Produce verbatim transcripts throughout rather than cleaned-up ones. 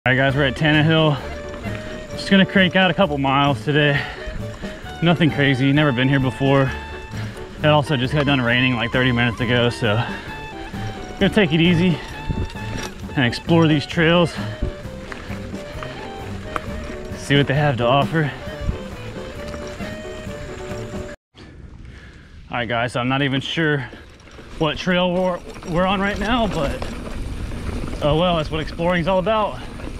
All right guys, we're at Tannehill. Just gonna crank out a couple miles today. Nothing crazy, never been here before. It also just got done raining like thirty minutes ago, so gonna take it easy and explore these trails. See what they have to offer. All right guys, so I'm not even sure what trail we're, we're on right now, but oh well, that's what exploring's all about.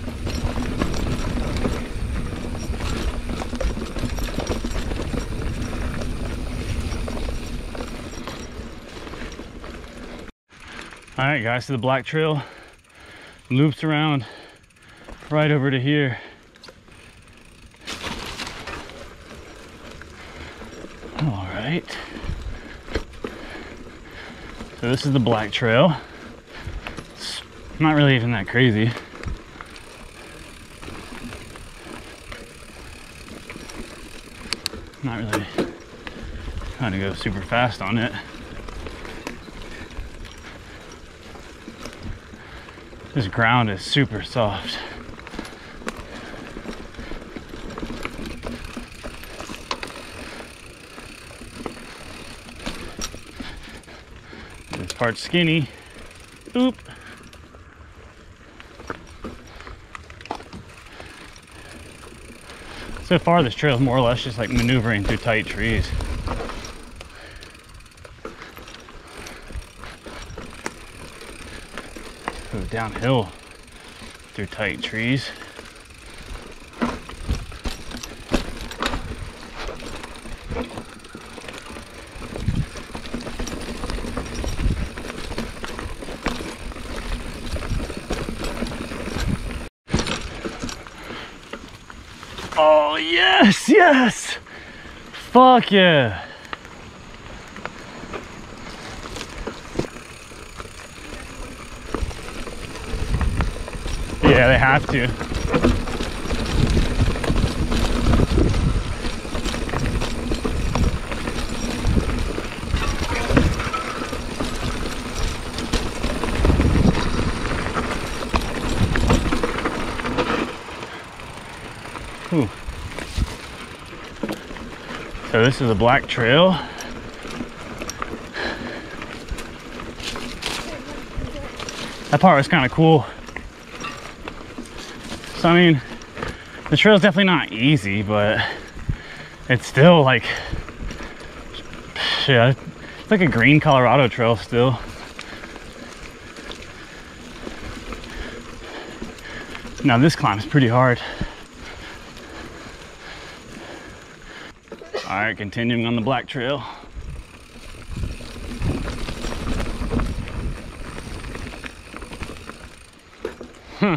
All right guys, so the black trail loops around right over to here. All right. So this is the black trail. It's not really even that crazy. Not really trying to go super fast on it. This ground is super soft. This part's skinny. Oop. So far this trail is more or less just like maneuvering through tight trees. Go downhill through tight trees. Oh yes, yes! Fuck yeah! Yeah, they have to. Ooh. So this is a black trail. That part was kind of cool. So I mean, the trail's definitely not easy, but it's still like, yeah, it's like a green Colorado trail still. Now this climb is pretty hard. All right, continuing on the black trail. Hmm.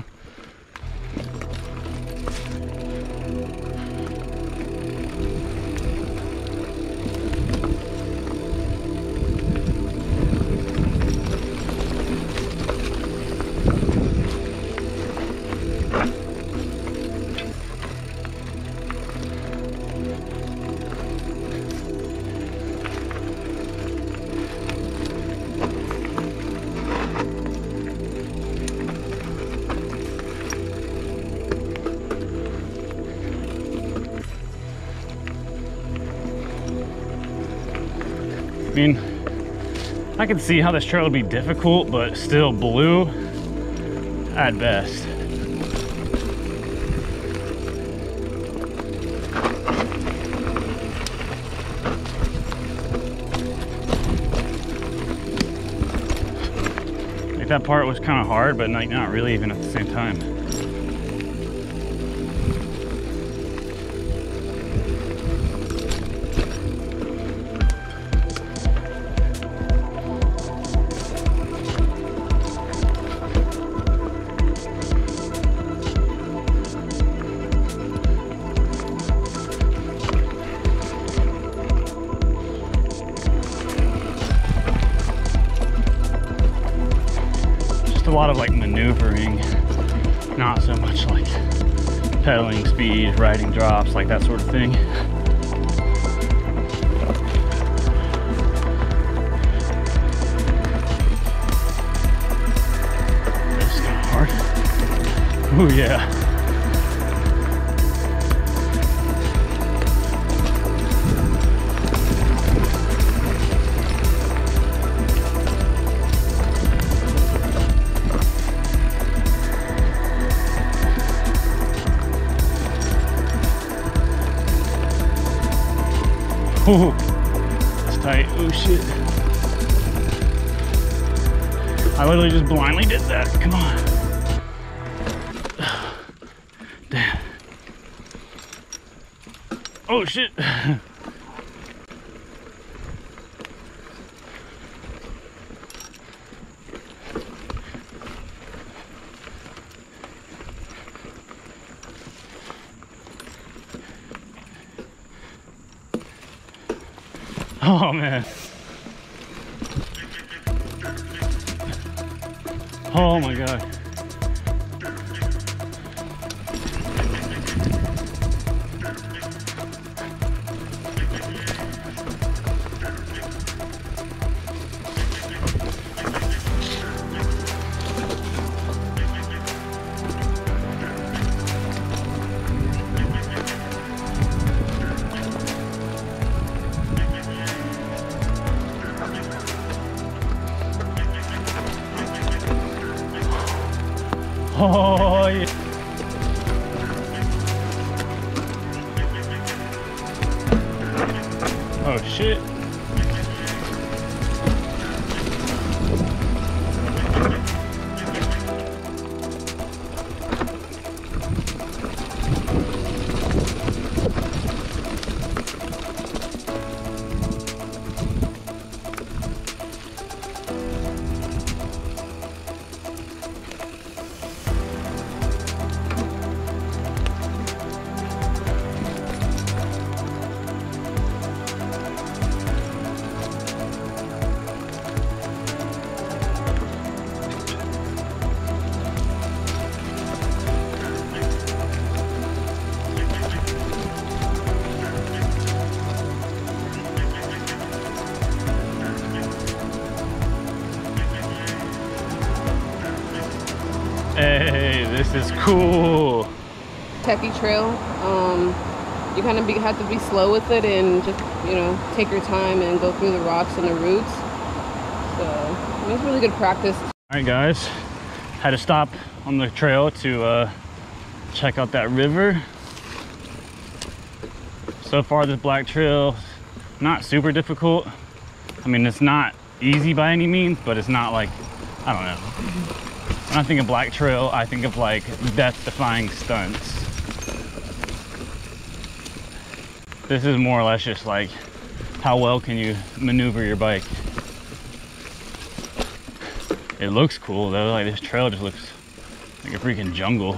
I mean, I can see how this trail would be difficult, but still blue at best. Like that part was kind of hard, but like not really even at the same time. A lot of like maneuvering, not so much like pedaling speed, riding drops, like that sort of thing. This is kind of hard. Oh yeah. Oh, that's tight. Oh shit. I literally just blindly did that. Come on. Damn. Oh shit. Oh man. Oh my god. Oh yeah. Oh shit. Hey, this is cool. Techie trail. Um, you kind of be, have to be slow with it and just, you know, take your time and go through the rocks and the roots. So I mean, it's really good practice. All right, guys, had to stop on the trail to uh, check out that river. So far, this black trail, not super difficult. I mean, it's not easy by any means, but it's not like, I don't know. When I think of black trail, I think of like death-defying stunts. This is more or less just like, how well can you maneuver your bike? It looks cool though, like this trail just looks like a freaking jungle.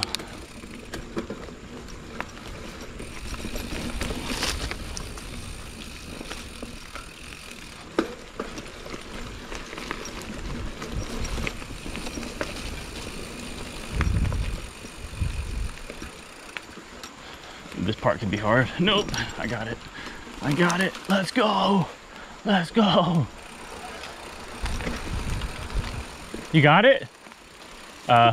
This part could be hard. Nope, I got it. I got it. Let's go. Let's go. You got it? Uh.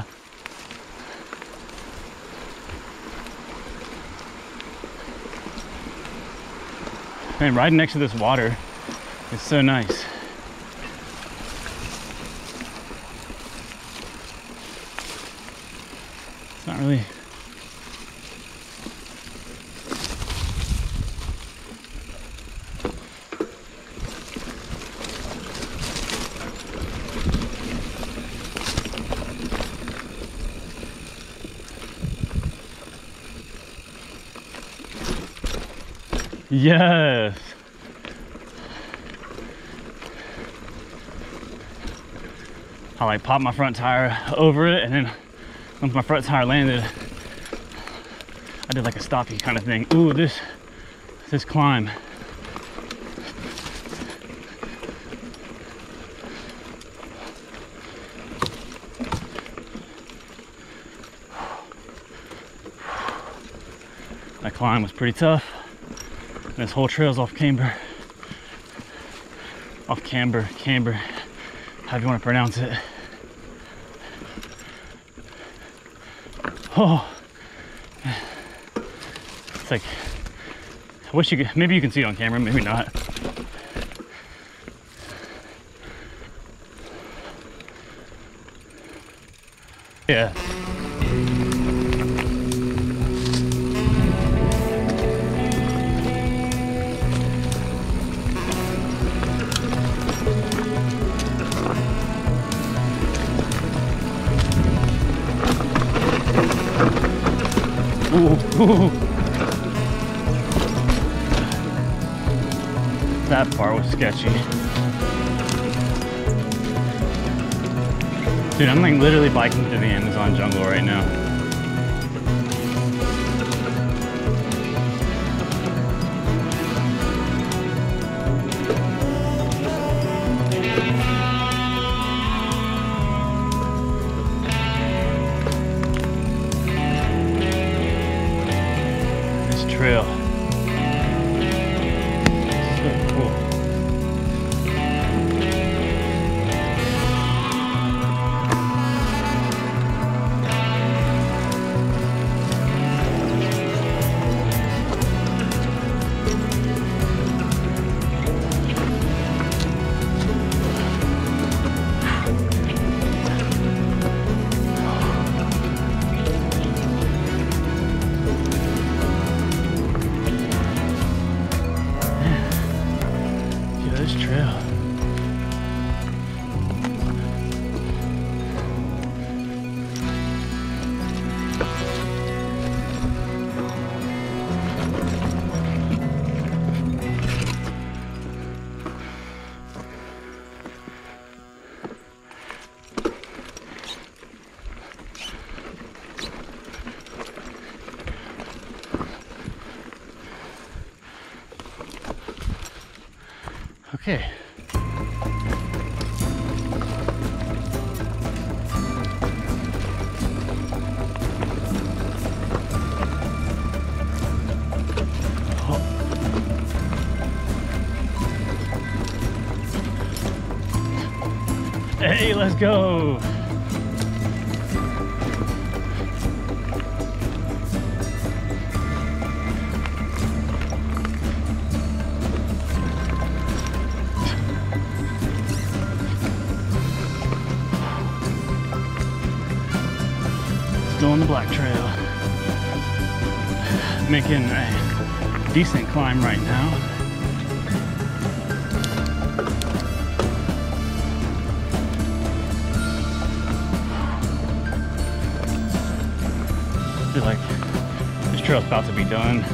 Man, riding next to this water is so nice. It's not really. Yes. I like popped my front tire over it, and then once my front tire landed, I did like a stoppy kind of thing. Ooh, this this climb. That climb was pretty tough. And this whole trail's off camber. Off camber, camber, however you want to pronounce it. Oh, it's like, I wish you could, maybe you can see it on camera, maybe not. Yeah. Ooh, ooh. That part was sketchy. Dude, I'm like literally biking through the Amazon jungle right now. Trail. So cool. This trail. Okay. Oh. Hey, let's go. Still on the black trail. Making a decent climb right now. I feel like this trail's about to be done.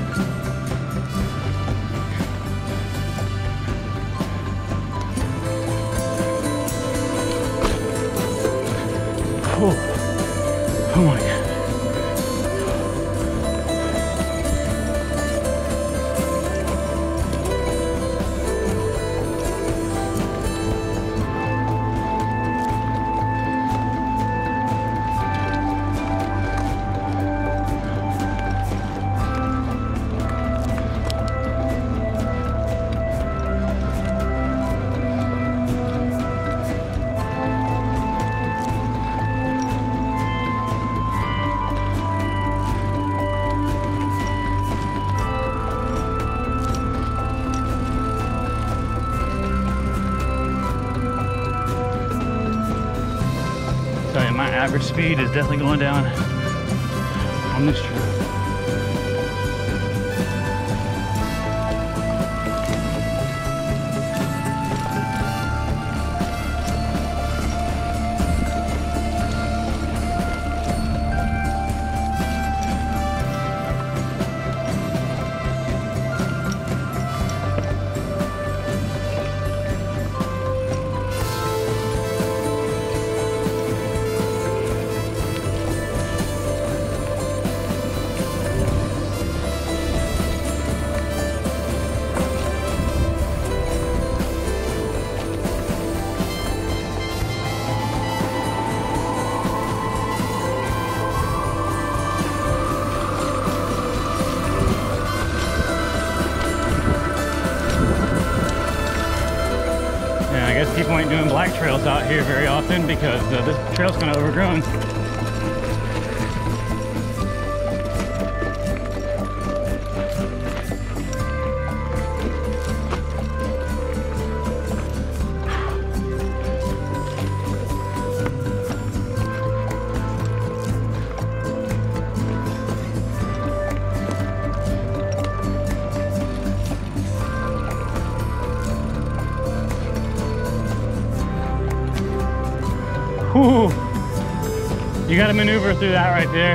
Oh, oh my God. So yeah, my average speed is definitely going down on this trail. I guess people ain't doing black trails out here very often because uh, this trail's kind of overgrown. gotta maneuver through that right there.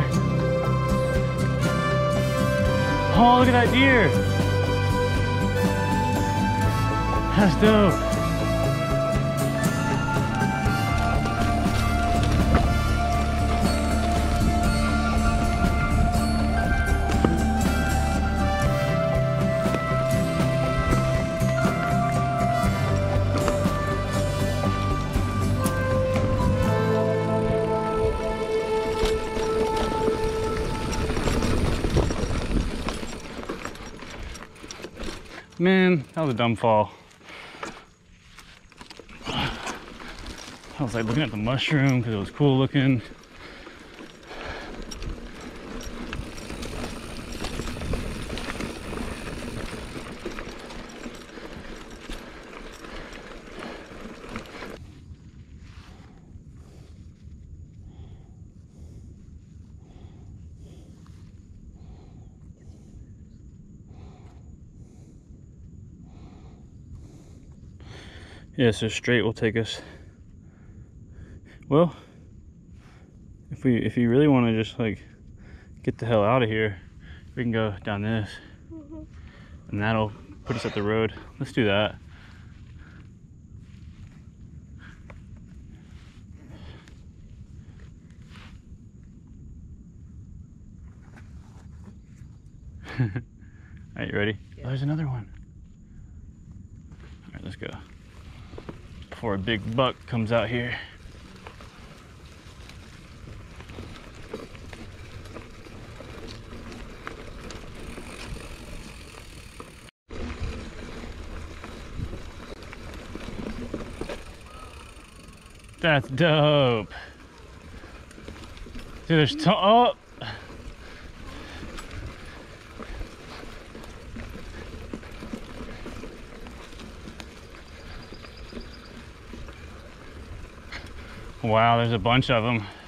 Oh, look at that deer. That's dope. Man, that was a dumb fall. I was like looking at the mushroom because it was cool looking. Yeah, so straight will take us. Well, if we if you really want to just like get the hell out of here, we can go down this, mm-hmm. and that'll put us at the road. Let's do that. Are you ready? Yeah. Oh, there's another one. All right, let's go. Before a big buck comes out here. That's dope. Dude, there's to oh. Wow, there's a bunch of them.